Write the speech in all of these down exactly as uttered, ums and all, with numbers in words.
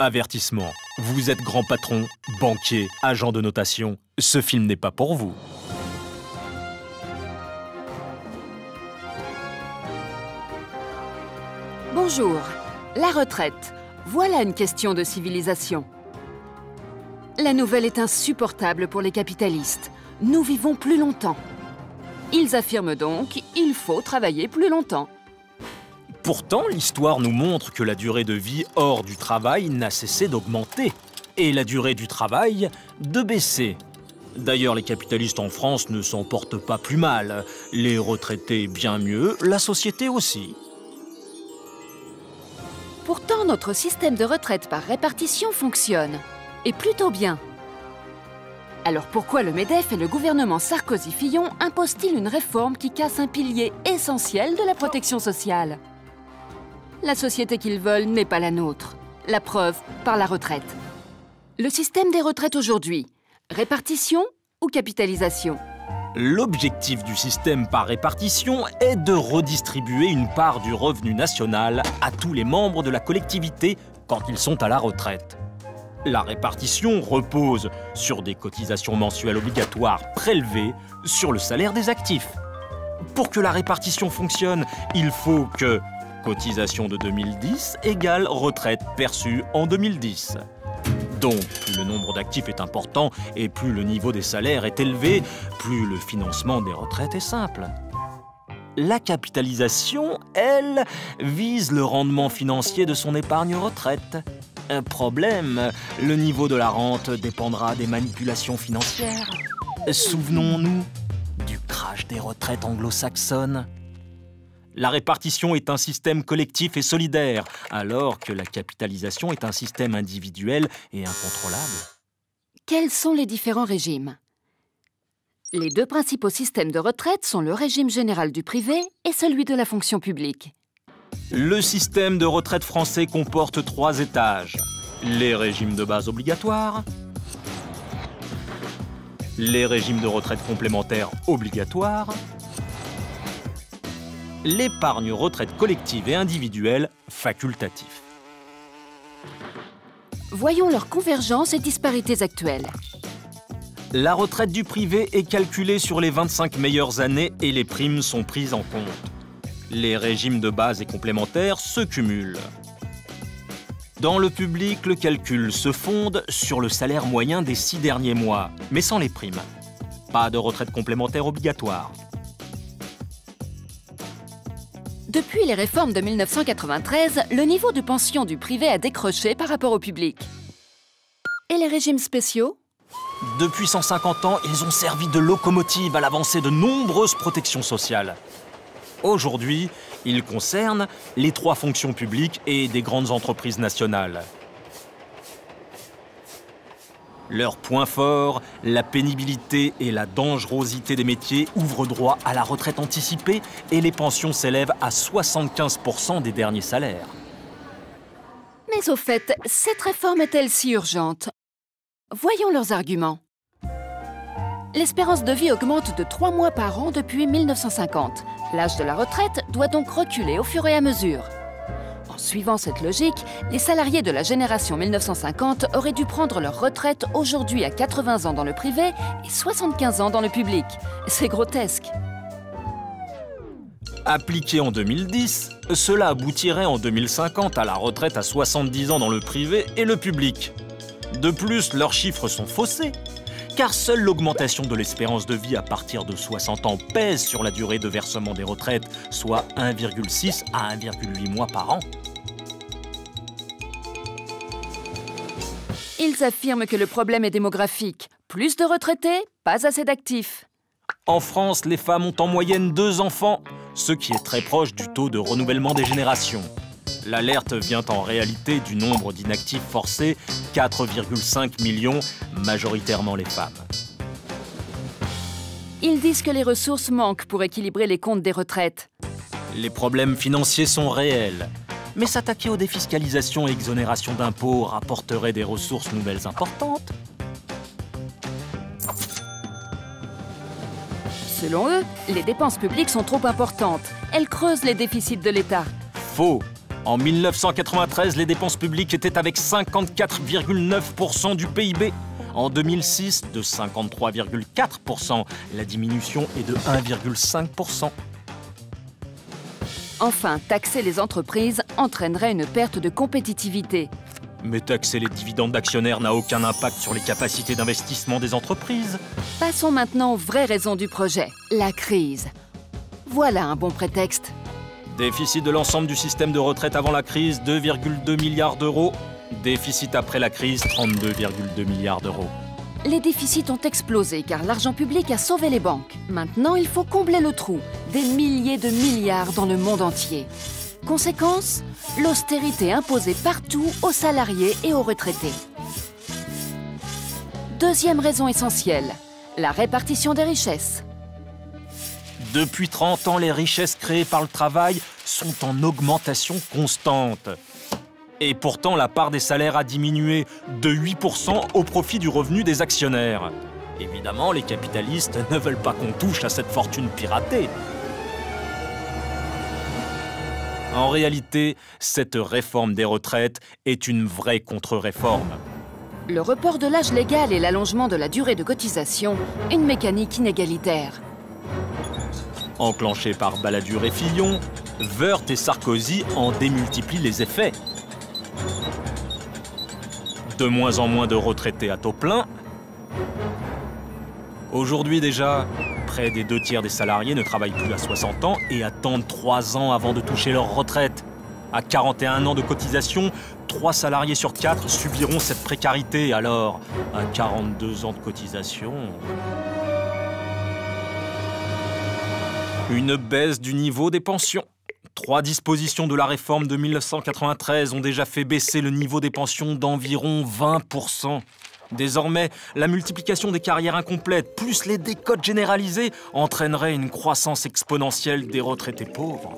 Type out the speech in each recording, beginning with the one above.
Avertissement, vous êtes grand patron, banquier, agent de notation. Ce film n'est pas pour vous. Bonjour. La retraite. Voilà une question de civilisation. La nouvelle est insupportable pour les capitalistes. Nous vivons plus longtemps. Ils affirment donc qu'il faut travailler plus longtemps. Pourtant, l'histoire nous montre que la durée de vie hors du travail n'a cessé d'augmenter et la durée du travail de baisser. D'ailleurs, les capitalistes en France ne s'en portent pas plus mal. Les retraités bien mieux, la société aussi. Pourtant, notre système de retraite par répartition fonctionne. Et plutôt bien. Alors pourquoi le MEDEF et le gouvernement Sarkozy-Fillon imposent-ils une réforme qui casse un pilier essentiel de la protection sociale? La société qu'ils veulent n'est pas la nôtre. La preuve par la retraite. Le système des retraites aujourd'hui, répartition ou capitalisation? L'objectif du système par répartition est de redistribuer une part du revenu national à tous les membres de la collectivité quand ils sont à la retraite. La répartition repose sur des cotisations mensuelles obligatoires prélevées sur le salaire des actifs. Pour que la répartition fonctionne, il faut que cotisation de deux mille dix égale retraite perçue en deux mille dix. Donc, plus le nombre d'actifs est important et plus le niveau des salaires est élevé, plus le financement des retraites est simple. La capitalisation, elle, vise le rendement financier de son épargne retraite. Un problème, le niveau de la rente dépendra des manipulations financières. Souvenons-nous du crash des retraites anglo-saxonnes. La répartition est un système collectif et solidaire, alors que la capitalisation est un système individuel et incontrôlable. Quels sont les différents régimes? Les deux principaux systèmes de retraite sont le régime général du privé et celui de la fonction publique. Le système de retraite français comporte trois étages. Les régimes de base obligatoires, les régimes de retraite complémentaires obligatoires, l'épargne retraite collective et individuelle facultatif. Voyons leurs convergences et disparités actuelles. La retraite du privé est calculée sur les vingt-cinq meilleures années et les primes sont prises en compte. Les régimes de base et complémentaires se cumulent. Dans le public, le calcul se fonde sur le salaire moyen des six derniers mois, mais sans les primes. Pas de retraite complémentaire obligatoire. Depuis les réformes de mille neuf cent quatre-vingt-treize, le niveau de pension du privé a décroché par rapport au public. Et les régimes spéciaux? Depuis cent cinquante ans, ils ont servi de locomotive à l'avancée de nombreuses protections sociales. Aujourd'hui, ils concernent les trois fonctions publiques et des grandes entreprises nationales. Leur point fort, la pénibilité et la dangerosité des métiers ouvrent droit à la retraite anticipée et les pensions s'élèvent à soixante-quinze pour cent des derniers salaires. Mais au fait, cette réforme est-elle si urgente? Voyons leurs arguments. L'espérance de vie augmente de trois mois par an depuis mille neuf cent cinquante. L'âge de la retraite doit donc reculer au fur et à mesure. En suivant cette logique, les salariés de la génération mille neuf cent cinquante auraient dû prendre leur retraite aujourd'hui à quatre-vingts ans dans le privé et soixante-quinze ans dans le public. C'est grotesque. Appliqué en deux mille dix, cela aboutirait en deux mille cinquante à la retraite à soixante-dix ans dans le privé et le public. De plus, leurs chiffres sont faussés, car seule l'augmentation de l'espérance de vie à partir de soixante ans pèse sur la durée de versement des retraites, soit un virgule six à un virgule huit mois par an. Ils affirment que le problème est démographique. Plus de retraités, pas assez d'actifs. En France, les femmes ont en moyenne deux enfants, ce qui est très proche du taux de renouvellement des générations. L'alerte vient en réalité du nombre d'inactifs forcés, quatre virgule cinq millions, majoritairement les femmes. Ils disent que les ressources manquent pour équilibrer les comptes des retraites. Les problèmes financiers sont réels, mais s'attaquer aux défiscalisations et exonérations d'impôts rapporterait des ressources nouvelles importantes. Selon eux, les dépenses publiques sont trop importantes. Elles creusent les déficits de l'État. Faux. En mille neuf cent quatre-vingt-treize, les dépenses publiques étaient avec cinquante-quatre virgule neuf pour cent du P I B. En deux mille six, de cinquante-trois virgule quatre pour cent. La diminution est de un virgule cinq pour cent. Enfin, taxer les entreprises entraînerait une perte de compétitivité. Mais taxer les dividendes d'actionnaires n'a aucun impact sur les capacités d'investissement des entreprises. Passons maintenant aux vraies raisons du projet, la crise. Voilà un bon prétexte. Déficit de l'ensemble du système de retraite avant la crise, deux virgule deux milliards d'euros. Déficit après la crise, trente-deux virgule deux milliards d'euros. Les déficits ont explosé car l'argent public a sauvé les banques. Maintenant, il faut combler le trou. Des milliers de milliards dans le monde entier. Conséquence, l'austérité imposée partout aux salariés et aux retraités. Deuxième raison essentielle, la répartition des richesses. Depuis trente ans, les richesses créées par le travail sont en augmentation constante. Et pourtant, la part des salaires a diminué de huit pour cent au profit du revenu des actionnaires. Évidemment, les capitalistes ne veulent pas qu'on touche à cette fortune piratée. En réalité, cette réforme des retraites est une vraie contre-réforme. Le report de l'âge légal et l'allongement de la durée de cotisation, une mécanique inégalitaire. Enclenché par Balladur et Fillon, Woerth et Sarkozy en démultiplient les effets. De moins en moins de retraités à taux plein. Aujourd'hui déjà, près des deux tiers des salariés ne travaillent plus à soixante ans et attendent trois ans avant de toucher leur retraite. À quarante et un ans de cotisation, trois salariés sur quatre subiront cette précarité. Alors, à quarante-deux ans de cotisation... Une baisse du niveau des pensions. Trois dispositions de la réforme de mille neuf cent quatre-vingt-treize ont déjà fait baisser le niveau des pensions d'environ vingt pour cent. Désormais, la multiplication des carrières incomplètes plus les décotes généralisées entraînerait une croissance exponentielle des retraités pauvres.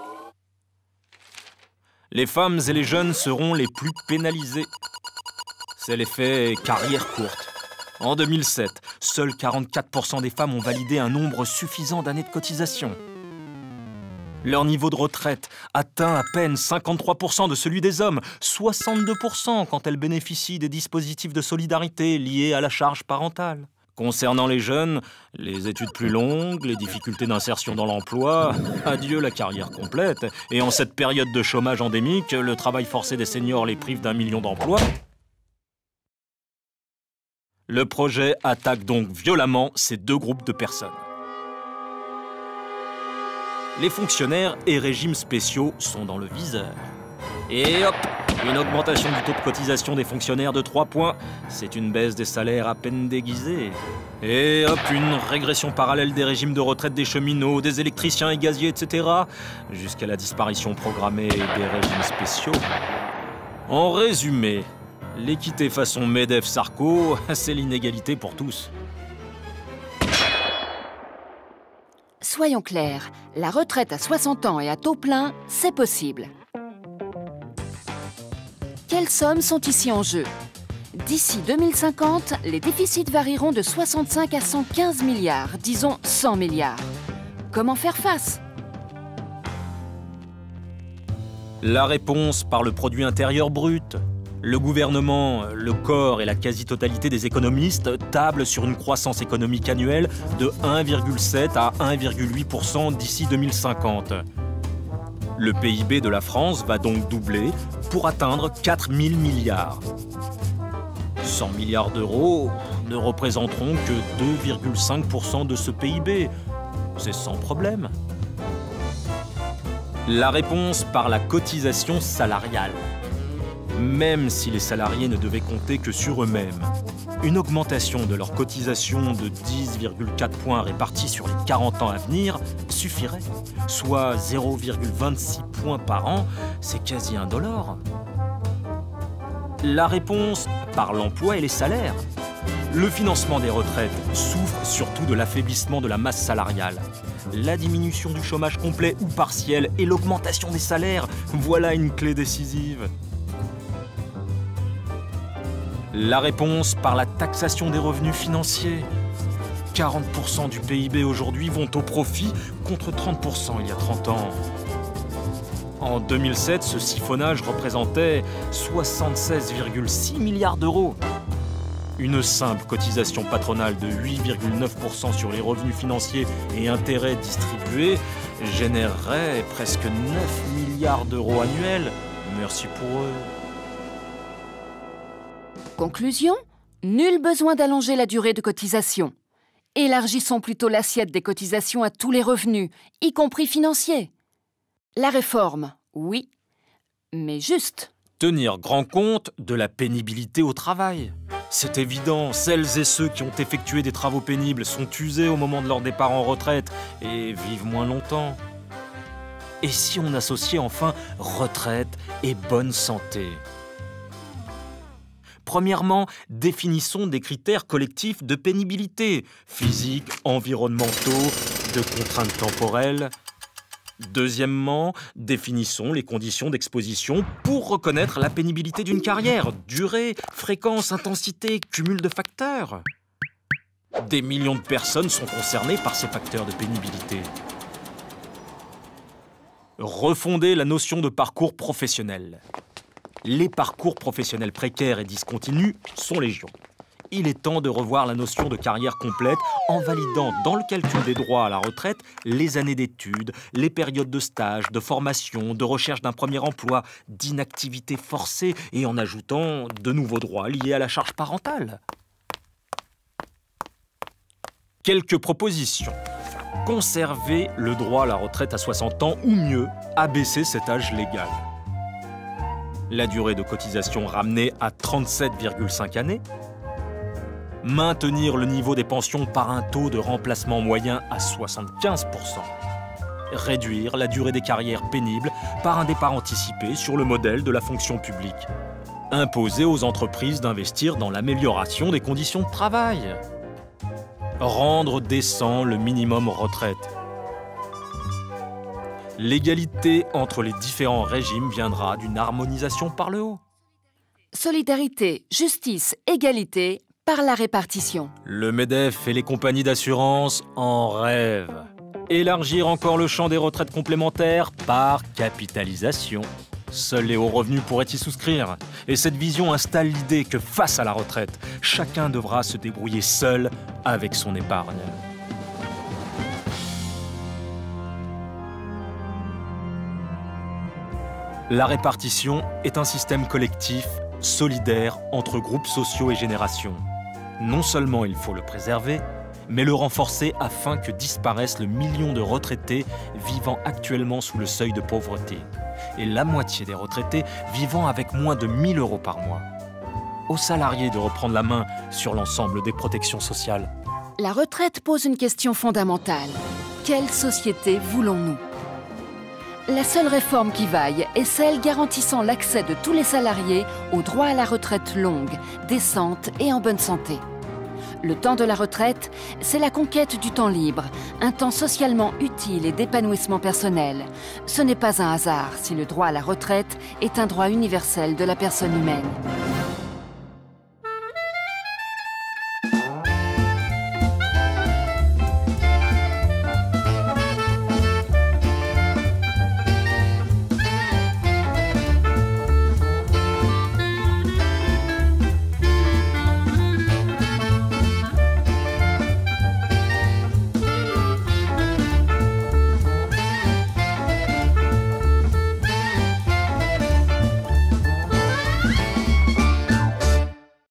Les femmes et les jeunes seront les plus pénalisés. C'est l'effet carrière courte. En deux mille sept, seuls quarante-quatre pour cent des femmes ont validé un nombre suffisant d'années de cotisation. Leur niveau de retraite atteint à peine cinquante-trois pour cent de celui des hommes, soixante-deux pour cent quand elles bénéficient des dispositifs de solidarité liés à la charge parentale. Concernant les jeunes, les études plus longues, les difficultés d'insertion dans l'emploi, adieu la carrière complète. Et en cette période de chômage endémique, le travail forcé des seniors les prive d'un million d'emplois. Le projet attaque donc violemment ces deux groupes de personnes. Les fonctionnaires et régimes spéciaux sont dans le viseur. Et hop, une augmentation du taux de cotisation des fonctionnaires de trois points. C'est une baisse des salaires à peine déguisée. Et hop, une régression parallèle des régimes de retraite des cheminots, des électriciens et gaziers, et cetera. Jusqu'à la disparition programmée des régimes spéciaux. En résumé, l'équité façon MEDEF-Sarko, c'est l'inégalité pour tous. Soyons clairs, la retraite à soixante ans et à taux plein, c'est possible. Quelles sommes sont ici en jeu? D'ici deux mille cinquante, les déficits varieront de soixante-cinq à cent quinze milliards, disons cent milliards. Comment faire face? La réponse par le produit intérieur brut. Le gouvernement, le corps et la quasi-totalité des économistes tablent sur une croissance économique annuelle de un virgule sept à un virgule huit pour cent d'ici deux mille cinquante. Le P I B de la France va donc doubler pour atteindre quatre mille milliards. cent milliards d'euros ne représenteront que deux virgule cinq pour cent de ce P I B. C'est sans problème. La réponse par la cotisation salariale. Même si les salariés ne devaient compter que sur eux-mêmes, une augmentation de leur cotisation de dix virgule quatre points répartis sur les quarante ans à venir suffirait. Soit zéro virgule vingt-six points par an, c'est quasi un dollar. La réponse par l'emploi et les salaires. Le financement des retraites souffre surtout de l'affaiblissement de la masse salariale. La diminution du chômage complet ou partiel et l'augmentation des salaires, voilà une clé décisive. La réponse par la taxation des revenus financiers. quarante pour cent du P I B aujourd'hui vont au profit contre trente pour cent il y a trente ans. En deux mille sept, ce siphonnage représentait soixante-seize virgule six milliards d'euros. Une simple cotisation patronale de huit virgule neuf pour cent sur les revenus financiers et intérêts distribués générerait presque neuf milliards d'euros annuels. Merci pour eux. Conclusion, nul besoin d'allonger la durée de cotisation. Élargissons plutôt l'assiette des cotisations à tous les revenus, y compris financiers. La réforme, oui, mais juste. Tenir grand compte de la pénibilité au travail. C'est évident, celles et ceux qui ont effectué des travaux pénibles sont usés au moment de leur départ en retraite et vivent moins longtemps. Et si on associait enfin retraite et bonne santé ? Premièrement, définissons des critères collectifs de pénibilité, physiques, environnementaux, de contraintes temporelles. Deuxièmement, définissons les conditions d'exposition pour reconnaître la pénibilité d'une carrière, durée, fréquence, intensité, cumul de facteurs. Des millions de personnes sont concernées par ces facteurs de pénibilité. Refonder la notion de parcours professionnel. Les parcours professionnels précaires et discontinus sont légion. Il est temps de revoir la notion de carrière complète en validant dans le calcul des droits à la retraite les années d'études, les périodes de stage, de formation, de recherche d'un premier emploi, d'inactivité forcée et en ajoutant de nouveaux droits liés à la charge parentale. Quelques propositions. Conserver le droit à la retraite à soixante ans ou mieux, abaisser cet âge légal. La durée de cotisation ramenée à trente-sept virgule cinq années. Maintenir le niveau des pensions par un taux de remplacement moyen à soixante-quinze pour cent. Réduire la durée des carrières pénibles par un départ anticipé sur le modèle de la fonction publique. Imposer aux entreprises d'investir dans l'amélioration des conditions de travail. Rendre décent le minimum retraite. L'égalité entre les différents régimes viendra d'une harmonisation par le haut. Solidarité, justice, égalité par la répartition. Le MEDEF et les compagnies d'assurance en rêvent. Élargir encore le champ des retraites complémentaires par capitalisation. Seuls les hauts revenus pourraient y souscrire. Et cette vision installe l'idée que face à la retraite, chacun devra se débrouiller seul avec son épargne. La répartition est un système collectif, solidaire entre groupes sociaux et générations. Non seulement il faut le préserver, mais le renforcer afin que disparaisse le million de retraités vivant actuellement sous le seuil de pauvreté et la moitié des retraités vivant avec moins de mille euros par mois. Aux salariés de reprendre la main sur l'ensemble des protections sociales. La retraite pose une question fondamentale. Quelle société voulons-nous ? La seule réforme qui vaille est celle garantissant l'accès de tous les salariés au droit à la retraite longue, décente et en bonne santé. Le temps de la retraite, c'est la conquête du temps libre, un temps socialement utile et d'épanouissement personnel. Ce n'est pas un hasard si le droit à la retraite est un droit universel de la personne humaine.